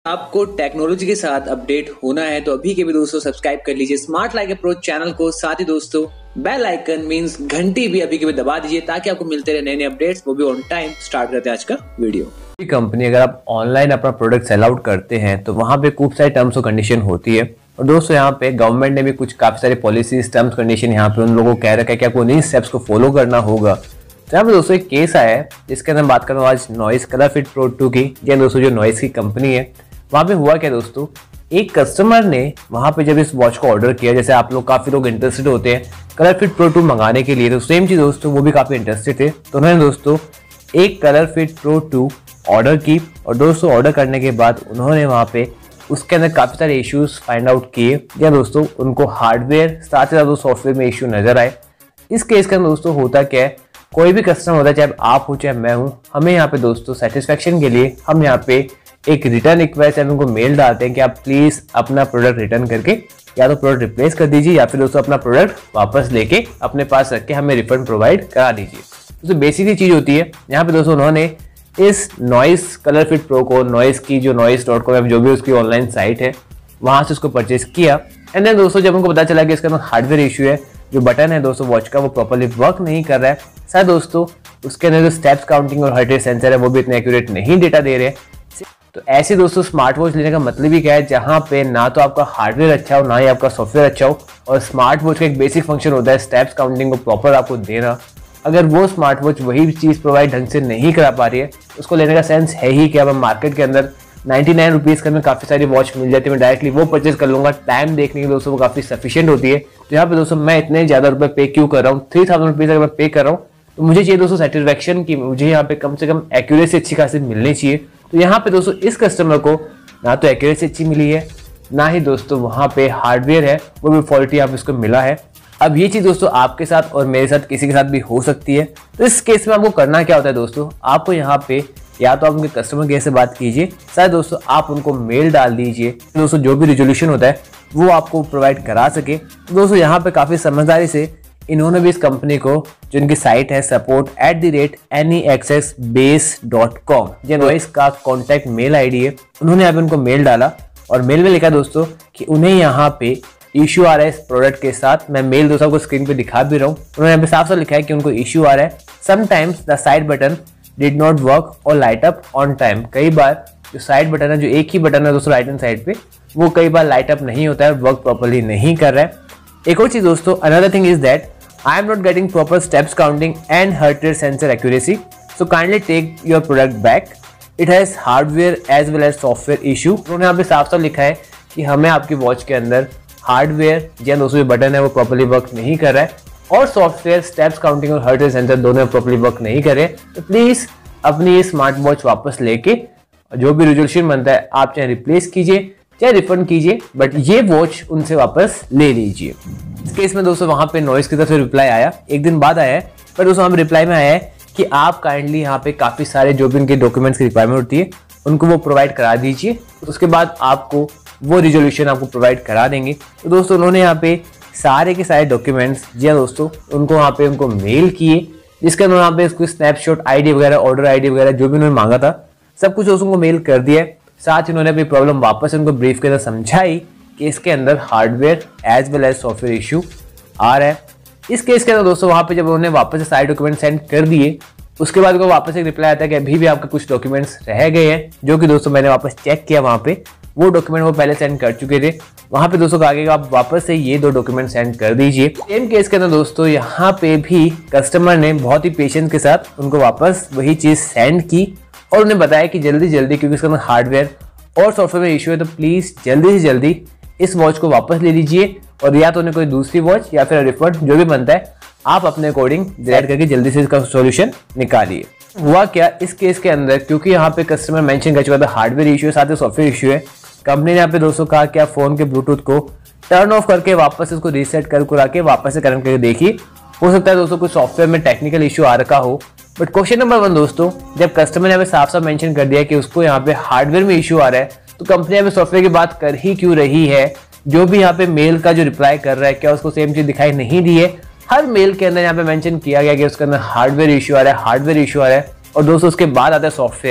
आपको टेक्नोलॉजी के साथ अपडेट होना है तो अभी के भी दोस्तों सब्सक्राइब कर लीजिए स्मार्ट लाइक अप्रोच चैनल को। साथ ही दोस्तों बेल आइकन मींस घंटी भी अभी के भी दबा दीजिए ताकि आपको मिलते रहे नए नए अपडेट्स, वो भी ऑन टाइम। स्टार्ट करते हैं आज का वीडियो। कंपनी अगर आप ऑनलाइन अपना प्रोडक्ट सेल आउट करते हैं तो वहां पे खूब सारी टर्म्स और कंडीशन होती है। और दोस्तों यहाँ पे गवर्नमेंट ने भी कुछ काफी सारी पॉलिसीज टर्म्स कंडीशन यहाँ पे उन लोगों को कह रखा है कि आपको उन्हीं स्टेप्स को फॉलो करना होगा। तो यहाँ पे दोस्तों एक केस आया है जिसके अंदर बात कर रहा हूँ आज नॉइस कलर फिट प्रो 2 की। या दोस्तों जो नॉइस की कंपनी है वहां पे हुआ क्या दोस्तों, एक कस्टमर ने वहां पे जब इस वॉच को ऑर्डर किया, जैसे आप लोग काफी लोग इंटरेस्टेड होते हैं कलर फिट प्रो 2 मंगाने के लिए, तो सेम चीज दोस्तों वो भी काफी इंटरेस्टेड थे। तो उन्होंने दोस्तों एक कलर फिट प्रो 2 ऑर्डर की और दोस्तों ऑर्डर करने के बाद उन्होंने वहां पे उसके अंदर काफी सारे इश्यूज फाइंड आउट किए। या दोस्तों उनको हार्डवेयर साथ ही साथ सॉफ्टवेयर में इश्यू नजर आए। इस केस के अंदर दोस्तों होता क्या है, कोई भी कस्टमर होता है, चाहे आप हो चाहे मैं हूं, हमें यहाँ पे दोस्तों सेटिस्फेक्शन के लिए हम यहाँ पे एक रिटर्न रिक्वेस्ट है उनको मेल डालते हैं कि आप प्लीज अपना प्रोडक्ट रिटर्न करके या तो प्रोडक्ट रिप्लेस कर दीजिए या फिर दोस्तों अपना प्रोडक्ट वापस लेके अपने पास रख के हमें रिफंड प्रोवाइड करा दीजिए। दोस्तों बेसिकली चीज होती है यहाँ पे दोस्तों उन्होंने इस नॉइस कलर फिट प्रो को नॉइस की जो noise.com जो भी उसकी ऑनलाइन साइट है वहां से उसको परचेज किया। एंड देन दोस्तों जब उनको पता चला कि इसके अंदर हार्डवेयर इशू है, जो बटन है दोस्तों वॉच का वो प्रॉपर्ली वर्क नहीं कर रहा है, शायद दोस्तों उसके अंदर जो स्टेप्स काउंटिंग और हार्ट रेट सेंसर है वो भी इतने एक्यूरेट नहीं डेटा दे रहे हैं। तो ऐसे दोस्तों स्मार्ट वॉच लेने का मतलब ही क्या है, जहां पे ना तो आपका हार्डवेयर अच्छा हो ना ही आपका सॉफ्टवेयर अच्छा हो। और स्मार्ट वॉच का एक बेसिक फंक्शन होता है स्टेप्स काउंटिंग को प्रॉपर आपको देना। अगर वो स्मार्ट वॉच वही चीज प्रोवाइड ढंग से नहीं करा पा रही है उसको लेने का सेंस है ही कि अब मार्केट के अंदर 99 रुपीज़ के अंदर काफी सारी वॉच मिल जाती है, मैं डायरेक्टली वो परचेज कर लूंगा। टाइम देखने के दोस्तों वो काफी सफिशियंट होती है। तो यहाँ पे दोस्तों मैं इतने ज्यादा रुपए पे क्यों कर रहा हूँ, 3000 रुपीज अगर मैं पे कर रहा हूँ तो मुझे चाहिए दोस्तों सेटिस्फेक्शन की, मुझे यहाँ पे कम से कम एक्यूरेसी अच्छी खासी मिलनी चाहिए। तो यहाँ पे दोस्तों इस कस्टमर को ना तो एक्यूरेसी अच्छी मिली है ना ही दोस्तों वहां पे हार्डवेयर है वो भी फॉल्टी यहाँ पे इसको मिला है। अब ये चीज दोस्तों आपके साथ और मेरे साथ किसी के साथ भी हो सकती है। तो इस केस में आपको करना क्या होता है दोस्तों, आपको यहाँ पे या तो आप उनके कस्टमर केयर से बात कीजिए, शायद दोस्तों आप उनको मेल डाल दीजिए, दोस्तों जो भी रिजोल्यूशन होता है वो आपको प्रोवाइड करा सके। तो दोस्तों यहाँ पे काफी समझदारी से इन्होंने भी इस कंपनी को जो इनकी साइट है support@neaccessbase.com ये नॉइस का कॉन्टैक्ट मेल आईडी है, उन्होंने यहाँ पे उनको मेल डाला और मेल में लिखा दोस्तों कि उन्हें यहाँ पे इश्यू आ रहा है इस प्रोडक्ट के साथ। मैं मेल दोस्तों को स्क्रीन पे दिखा भी रहा हूँ। उन्होंने यहाँ पे साफ साफ लिखा है कि उनको इश्यू आ रहा है, sometimes the side button did not work और लाइट अप ऑन टाइम। कई बार जो साइड बटन है, जो एक ही बटन है दोस्तों राइट हैंड साइड पे, वो कई बार लाइट अप नहीं होता है, वर्क प्रॉपर्ली नहीं कर रहा है। एक और चीज दोस्तों, another thing is that I am not getting proper steps counting and heart rate sensor accuracy. So kindly take your product back. It has hardware as well as software issue. उन्होंने यहाँ पे साफ साफ लिखा है कि हमें आपकी वॉच के अंदर हार्डवेयर या दोस्तों जो बटन है वो प्रॉपर्ली वर्क नहीं कर रहा है और सॉफ्टवेयर स्टेप्स काउंटिंग और हार्ट रेट सेंसर दोनों प्रॉपर्ली वर्क नहीं कर रहे। तो प्लीज अपनी ये स्मार्ट वॉच वापस लेके जो भी रिजोल्यूशन बनता है आप चाहे रिप्लेस कीजिए चाहे रिफंड कीजिए, बट ये वॉच उनसे वापस ले लीजिए। इस केस में दोस्तों वहां पे नॉइस की तरफ से रिप्लाई आया, एक दिन बाद आया है, पर दोस्तों हम रिप्लाई में आया है कि आप काइंडली यहाँ पे काफी सारे जो भी उनके डॉक्यूमेंट्स की रिक्वायरमेंट होती है उनको वो प्रोवाइड करा दीजिए, उसके बाद आपको वो रिजोल्यूशन आपको प्रोवाइड करा देंगे। तो दोस्तों उन्होंने यहाँ पे सारे के सारे डॉक्यूमेंट्स जी हाँ दोस्तों उनको वहाँ पे उनको मेल किए, जिसके अंदर वहाँ पे उसको स्नैपशॉट ID वगैरह ऑर्डर ID वगैरह जो भी उन्होंने मांगा था सब कुछ उनको मेल कर दिया है। साथ ही उन्होंने अपनी प्रॉब्लम वापस उनको ब्रीफ के अंदर समझाई कि इसके अंदर hardware as well as software issue आ रहा है। इस केस के अंदर दोस्तों वहां पे जब उन्होंने वापस से सारे डॉक्यूमेंट सेंड कर दिए उसके बाद उनको वापस एक रिप्लाई आता है कि अभी भी आपके कुछ डॉक्यूमेंट्स रह गए हैं, जो कि दोस्तों मैंने वापस चेक किया, वहां पे वो डॉक्यूमेंट वो पहले सेंड कर चुके थे। वहां पे दोस्तों कहा गया आप वापस से ये 2 डॉक्यूमेंट सेंड कर दीजिए। सेम केस के अंदर दोस्तों यहाँ पे भी कस्टमर ने बहुत ही पेशेंस के साथ उनको वापस वही चीज सेंड की और उन्हें बताया कि जल्दी जल्दी, क्योंकि इसका हार्डवेयर और सॉफ्टवेयर में इशू है, तो प्लीज जल्दी से जल्दी इस वॉच को वापस ले लीजिए और या तो उन्हें कोई दूसरी वॉच या फिर रिफंड जो भी बनता है आप अपने अकॉर्डिंग डिसाइड करके जल्दी से इसका सॉल्यूशन निकालिए। हुआ क्या इस केस के अंदर, क्योंकि यहाँ पे कस्टमर मेंशन कर चुका था हार्डवेयर इशू है साथ ही सॉफ्टवेयर इशू है, कंपनी ने यहाँ पे दोस्तों कहा कि आप फोन के ब्लूटूथ को टर्न ऑफ करके वापस इसको रीसेट करा के वापस से कनेक्ट करके देखिए, हो सकता है दोस्तों कुछ सॉफ्टवेयर में टेक्निकल इशू आ रखा हो। बट क्वेश्चन नंबर 1 दोस्तों, जब कस्टमर ने यहाँ पे साफ साफ मेंशन कर दिया कि उसको यहाँ पे हार्डवेयर में इशू आ रहा है तो कंपनी यहाँ पे सॉफ्टवेयर की बात कर ही क्यों रही है। जो भी यहाँ पे मेल का जो रिप्लाई कर रहा है क्या उसको सेम चीज दिखाई नहीं दी है। हर मेल के अंदर यहाँ पे मेंशन किया गया कि उसके अंदर हार्डवेयर इशू आ रहा है, हार्डवेयर इशू आ रहा है, और दोस्तों उसके बाद आता है सॉफ्टवेयर।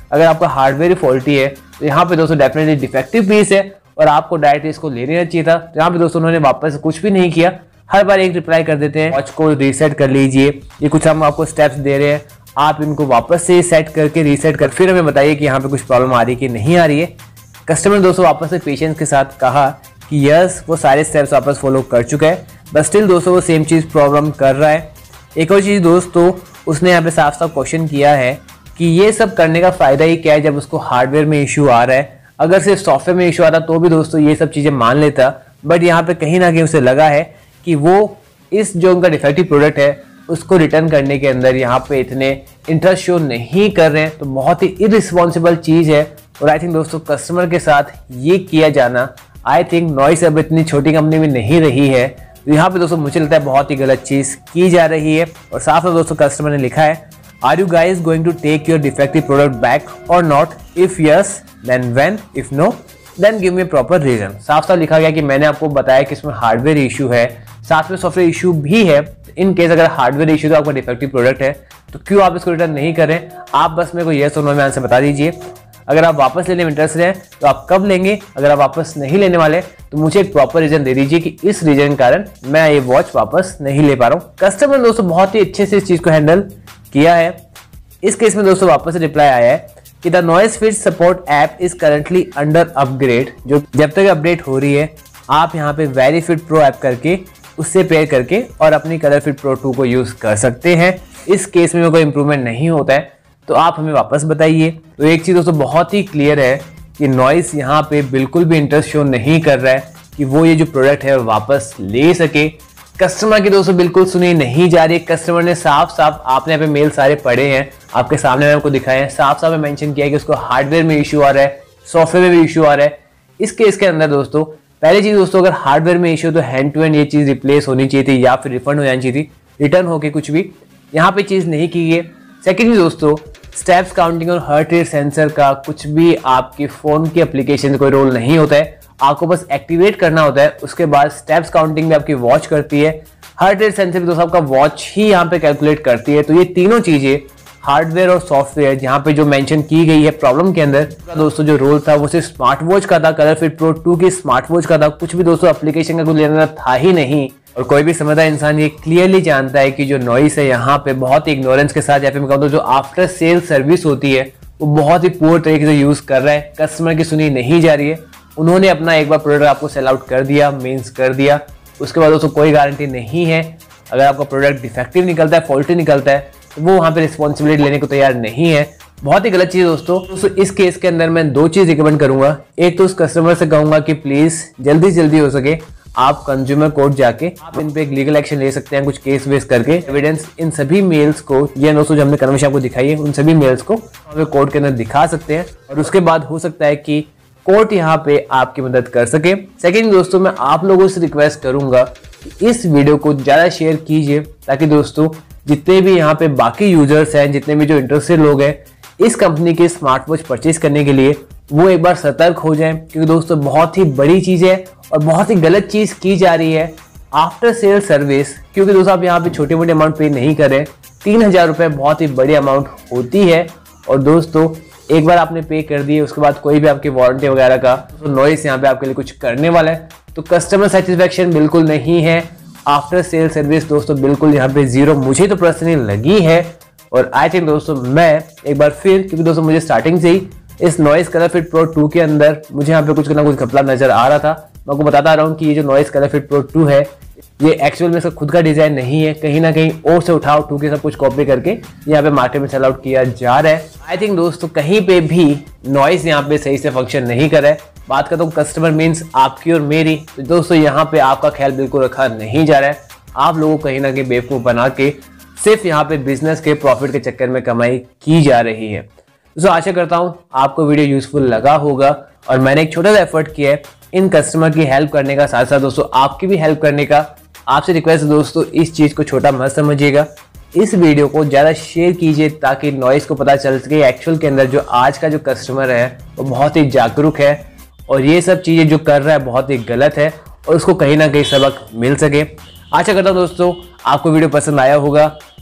अगर आपका हार्डवेयर फॉल्टी है तो यहाँ पे दोस्तों डेफिनेटली डिफेक्टिव पीस है और आपको डायरेक्ट इसको ले लेना चाहिए था। तो यहाँ पे दोस्तों उन्होंने वापस कुछ भी नहीं किया, हर बार एक रिप्लाई कर देते हैं, वॉच को रीसेट कर लीजिए, ये कुछ हम आपको स्टेप्स दे रहे हैं, आप इनको वापस से सेट करके रीसेट कर फिर हमें बताइए कि यहाँ पे कुछ प्रॉब्लम आ रही है कि नहीं आ रही है। कस्टमर दोस्तों वापस से पेशेंस के साथ कहा कि यस वो सारे स्टेप्स वापस फॉलो कर चुका है, बट स्टिल दोस्तों वो सेम चीज़ प्रॉब्लम कर रहा है। एक और चीज़ दोस्तों उसने यहाँ पे साफ साफ क्वेश्चन किया है कि ये सब करने का फ़ायदा ही क्या है जब उसको हार्डवेयर में इशू आ रहा है। अगर सिर्फ सॉफ्टवेयर में इशू आता तो भी दोस्तों ये सब चीज़ें मान लेता, बट यहाँ पे कहीं ना कहीं उसे लगा है कि वो इस जो उनका डिफेक्टिव प्रोडक्ट है उसको रिटर्न करने के अंदर यहाँ पे इतने इंटरेस्ट शो नहीं कर रहे हैं, तो बहुत ही इररिस्पॉन्सिबल चीज़ है। और आई थिंक दोस्तों कस्टमर के साथ ये किया जाना, आई थिंक नॉइस अब इतनी छोटी कंपनी में नहीं रही है, तो यहाँ पे दोस्तों मुझे लगता है बहुत ही गलत चीज़ की जा रही है। और साफ साफ दोस्तों कस्टमर ने लिखा है, are you guys going to take your defective product back और not, if yes then when, if no then give me proper reason. साफ साफ लिखा गया कि मैंने आपको बताया कि इसमें हार्डवेयर इशू है, साथ में सॉफ्टवेयर इशू भी है। इन केस अगर हार्डवेयर इशू तो आपका डिफेक्टिव प्रोडक्ट है तो क्यों आप इसको रिटर्न नहीं करें, आप बस मेरे को येस और नो में आंसर बता दीजिए। अगर आप वापस लेने में इंटरेस्टेड हैं तो आप कब लेंगे, अगर आप वापस नहीं लेने वाले तो मुझे एक प्रॉपर रीजन दे दीजिए कि इस रीजन के कारण मैं ये वॉच वापस नहीं ले पा रहा हूँ। कस्टमर ने दोस्तों बहुत ही अच्छे से इस चीज को हैंडल किया है। इस केस में दोस्तों वापस से रिप्लाई आया है कि the Noise fit support app is currently under upgrade, जो जब तक अपडेट हो रही है आप यहाँ पे वेरी फिट प्रो ऐप करके उससे पेयर करके और अपनी कलर फिट प्रो 2 को यूज कर सकते हैं। इस केस में कोई इंप्रूवमेंट नहीं होता है तो आप हमें वापस बताइए। तो एक चीज दोस्तों बहुत ही क्लियर है कि नॉइस यहाँ पे बिल्कुल भी इंटरेस्ट शो नहीं कर रहा है कि वो ये जो प्रोडक्ट है वापस ले सके। कस्टमर की दोस्तों बिल्कुल सुनी नहीं जा रही। कस्टमर ने साफ साफ, आपने यहाँ पे मेल सारे पढ़े हैं, आपके सामने मैं आपको दिखाए हैं, साफ साफ मेंशन किया है कि उसको हार्डवेयर में इशू आ रहा है, सॉफ्टवेयर में भी इशू आ रहा है। इस केस के अंदर दोस्तों पहली चीज दोस्तों, अगर हार्डवेयर में इशू तो हैंड टू हैंड ये चीज रिप्लेस होनी चाहिए थी या फिर रिफंड हो जानी चाहिए थी, रिटर्न होके कुछ भी, यहाँ पे चीज नहीं की गई। सेकेंड दोस्तों, स्टेप्स काउंटिंग और हार्ट रेट सेंसर का कुछ भी आपके फोन की एप्लीकेशन कोई रोल नहीं होता है, आपको बस एक्टिवेट करना होता है। उसके बाद स्टेप्स काउंटिंग भी आपकी वॉच करती है, हार्ट रेट सेंसर भी दोस्तों आपका वॉच ही यहाँ पे कैलकुलेट करती है। तो ये तीनों चीजें हार्डवेयर और सॉफ्टवेयर जहाँ पे जो मेंशन की गई है प्रॉब्लम के अंदर, दोस्तों जो रोल था वो सिर्फ स्मार्ट वॉच का था, कलर फिट प्रो 2 की स्मार्ट वॉच का था, कुछ भी दोस्तों एप्लीकेशन का कुछ लेना था ही नहीं। और कोई भी समझदार इंसान ये क्लियरली जानता है कि जो नॉइस है यहाँ पे बहुत ही इग्नोरेंस के साथ, या फिर मैं कहूँ तो जो आफ्टर सेल सर्विस होती है वो बहुत ही पुअर तरीके से यूज कर रहा है। कस्टमर की सुनी नहीं जा रही है। उन्होंने अपना एक बार प्रोडक्ट आपको सेल आउट कर दिया, मीन्स कर दिया, उसके बाद दोस्तों कोई गारंटी नहीं है। अगर आपका प्रोडक्ट डिफेक्टिव निकलता है, फॉल्टी निकलता है, तो वो वहाँ पे रिस्पॉन्सिबिलिटी लेने को तैयार नहीं है। बहुत ही गलत चीज दोस्तों। इस केस के अंदर मैं दो चीज रिकमेंड करूंगा। एक तो उस कस्टमर से कहूंगा कि प्लीज जल्दी से जल्दी हो सके आप कंज्यूमर कोर्ट जाके आप इन पे एक लीगल एक्शन ले सकते हैं, कुछ केस वेस करके एविडेंस इन सभी मेल्स को, ये दोस्तों जो हमने कन्वर्सेशन आपको दिखाई है, उन सभी मेल्स को कोर्ट के अंदर दिखा सकते हैं और उसके बाद हो सकता है कि कोर्ट यहाँ पे आपकी मदद कर सके। सेकेंड दोस्तों, मैं आप लोगों से रिक्वेस्ट करूंगा कि इस वीडियो को ज्यादा शेयर कीजिए ताकि दोस्तों जितने भी यहाँ पे बाकी यूजर्स हैं, जितने भी जो इंटरेस्टेड लोग हैं इस कंपनी के स्मार्ट वॉच परचेज करने के लिए, वो एक बार सतर्क हो जाएं, क्योंकि दोस्तों बहुत ही बड़ी चीज है और बहुत ही गलत चीज की जा रही है आफ्टर सेल सर्विस। क्योंकि दोस्तों आप यहाँ पे छोटे मोटे अमाउंट पे नहीं करें, 3000 रुपए बहुत ही बड़ी अमाउंट होती है। और दोस्तों एक बार आपने पे कर दिए उसके बाद कोई भी आपकी वारंटी वगैरह का तो नॉइस यहाँ पे आपके लिए कुछ करने वाला है, तो कस्टमर सेटिस्फेक्शन बिल्कुल नहीं है। आफ्टर सेल सर्विस दोस्तों बिल्कुल यहाँ पे जीरो मुझे तो पर्सनली लगी है। और आई थिंक दोस्तों मैं एक बार फिर, क्योंकि दोस्तों मुझे स्टार्टिंग से ही इस नॉइस कलर फिट प्रो 2 के अंदर मुझे यहाँ पे कुछ ना कुछ घपला नजर आ रहा था। मैं आपको बताता रहा हूँ कि ये जो नॉइस कलर फिट प्रो 2 है ये एक्चुअल में इसका खुद का डिजाइन नहीं है, कहीं ना कहीं ओ से उठाओ 2 के सब कुछ कॉपी करके यहाँ पे मार्केट में सेल आउट किया जा रहा है। आई थिंक दोस्तों कहीं पे भी नॉइस यहाँ पे सही से फंक्शन नहीं कर रहा है। बात करता हूँ कस्टमर मीन्स आपकी और मेरी, तो दोस्तों यहाँ पे आपका ख्याल बिल्कुल रखा नहीं जा रहा है। आप लोगों को कहीं ना कहीं बेवकूफ बना के सिर्फ यहाँ पे बिजनेस के प्रॉफिट के चक्कर में कमाई की जा रही है। दोस्तों आशा करता हूँ आपको वीडियो यूजफुल लगा होगा और मैंने एक छोटा सा एफर्ट किया है इन कस्टमर की हेल्प करने का, साथ साथ दोस्तों आपकी भी हेल्प करने का। आपसे रिक्वेस्ट है दोस्तों इस चीज को छोटा मत समझिएगा, इस वीडियो को ज्यादा शेयर कीजिए ताकि नॉइस को पता चल सके एक्चुअल के अंदर जो आज का जो कस्टमर है वो बहुत ही जागरूक है और ये सब चीजें जो कर रहा है बहुत ही गलत है और उसको कहीं ना कहीं सबक मिल सके। आशा करता हूँ दोस्तों आपको वीडियो पसंद आया होगा।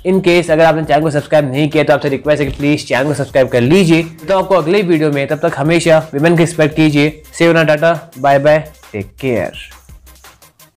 इन केस अगर आपने चैनल को सब्सक्राइब नहीं किया तो आपसे रिक्वेस्ट है कि प्लीज चैनल को सब्सक्राइब कर लीजिए। तो आपको अगले वीडियो में, तब तक हमेशा विमेन की रिस्पेक्ट कीजिए। से tata, bye bye, take care.